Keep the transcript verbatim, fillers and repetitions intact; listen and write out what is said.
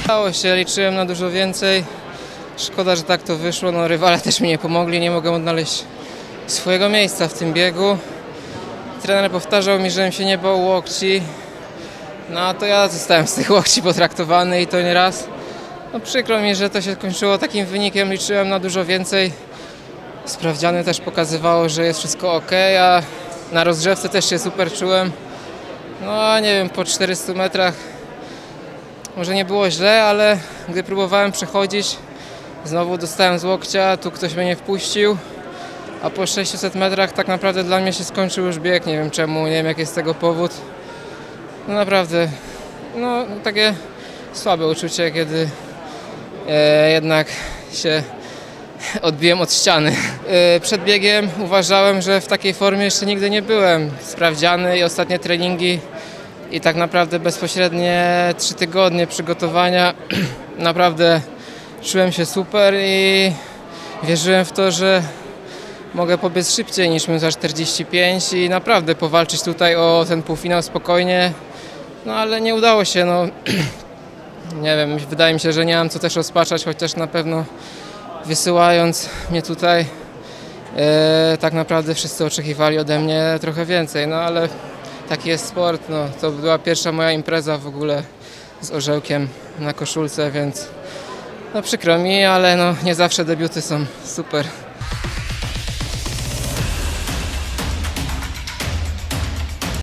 Dało się, liczyłem na dużo więcej. Szkoda, że tak to wyszło. No, rywale też mi nie pomogli, nie mogłem odnaleźć swojego miejsca w tym biegu. Trener powtarzał mi, żebym się nie bał łokci. No a to ja zostałem z tych łokci potraktowany i to nie raz. No przykro mi, że to się kończyło takim wynikiem, liczyłem na dużo więcej. Sprawdziany też pokazywało, że jest wszystko ok, a na rozgrzewce też się super czułem. No a nie wiem, po czterystu metrach może nie było źle, ale gdy próbowałem przechodzić, znowu dostałem z łokcia, tu ktoś mnie nie wpuścił. A po sześciuset metrach tak naprawdę dla mnie się skończył już bieg, nie wiem czemu, nie wiem jaki jest tego powód. No naprawdę, no takie słabe uczucie, kiedy e, jednak się odbiłem od ściany. E, przed biegiem uważałem, że w takiej formie jeszcze nigdy nie byłem. Sprawdziany i ostatnie treningi i tak naprawdę bezpośrednie trzy tygodnie przygotowania. Naprawdę czułem się super i wierzyłem w to, że mogę pobiec szybciej niż minuta czterdzieści pięć i naprawdę powalczyć tutaj o ten półfinał spokojnie. No ale nie udało się, no nie wiem, wydaje mi się, że nie mam co też rozpaczać, chociaż na pewno wysyłając mnie tutaj e, tak naprawdę wszyscy oczekiwali ode mnie trochę więcej, no ale taki jest sport, no to była pierwsza moja impreza w ogóle z orzełkiem na koszulce, więc no przykro mi, ale no nie zawsze debiuty są super.